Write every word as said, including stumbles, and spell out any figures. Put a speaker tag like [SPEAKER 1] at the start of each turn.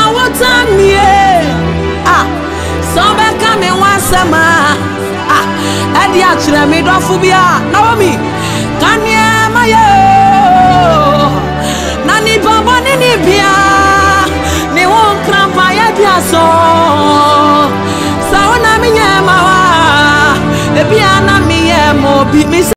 [SPEAKER 1] what time me ah so be come once a ma ah edi achire me do fubia Naomi kan ye ma yo nani baba ni ni bia ni won krampa ya dia so sa wona me nya ma wa e bia na me ye mo bi